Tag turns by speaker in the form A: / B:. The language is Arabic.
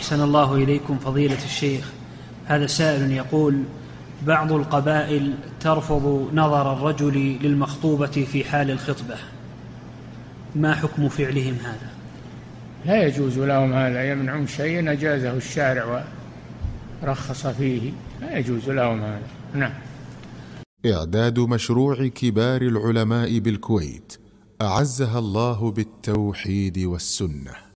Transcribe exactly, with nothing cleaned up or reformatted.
A: أحسن الله إليكم فضيلة الشيخ. هذا سائل يقول: بعض القبائل ترفض نظر الرجل للمخطوبة في حال الخطبة، ما حكم فعلهم هذا؟
B: لا يجوز لهم هذا، يمنعون شيئا أجازه الشارع ورخص فيه، لا يجوز لهم هذا. نعم.
C: إعداد مشروع كبار العلماء بالكويت أعزها الله بالتوحيد والسنة.